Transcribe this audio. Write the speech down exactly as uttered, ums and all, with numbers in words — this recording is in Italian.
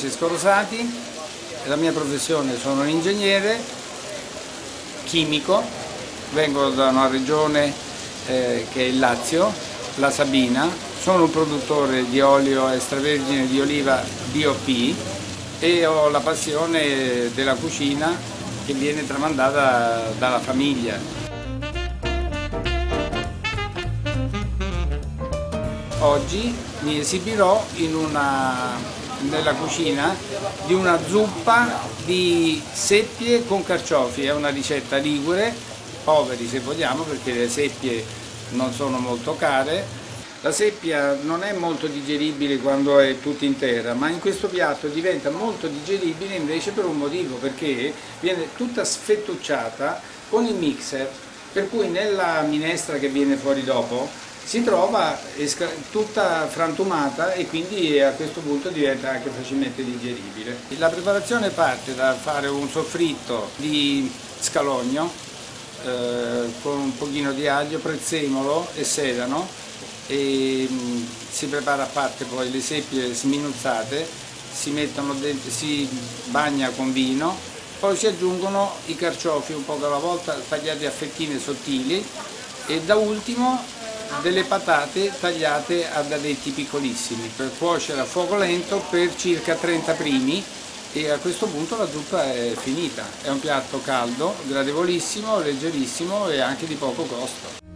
Francesco Rosati, la mia professione sono un ingegnere chimico, vengo da una regione eh, che è il Lazio, la Sabina, sono un produttore di olio extravergine di oliva D O P e ho la passione della cucina che viene tramandata dalla famiglia. Oggi mi esibirò in una, nella cucina di una zuppa di seppie con carciofi, è una ricetta ligure, poveri se vogliamo perché le seppie non sono molto care. La seppia non è molto digeribile quando è tutta intera, ma in questo piatto diventa molto digeribile invece per un motivo, perché viene tutta sfettucciata con il mixer, per cui nella minestra che viene fuori dopo si trova tutta frantumata e quindi a questo punto diventa anche facilmente digeribile. La preparazione parte da fare un soffritto di scalogno eh, con un pochino di aglio, prezzemolo e sedano, e mh, si prepara a parte poi le seppie sminuzzate, si, mettono dentro, si bagna con vino, poi si aggiungono i carciofi un poco alla volta tagliati a fettine sottili e da ultimo delle patate tagliate a dadetti piccolissimi per cuocere a fuoco lento per circa trenta primi e a questo punto la zuppa è finita. È un piatto caldo, gradevolissimo, leggerissimo e anche di poco costo.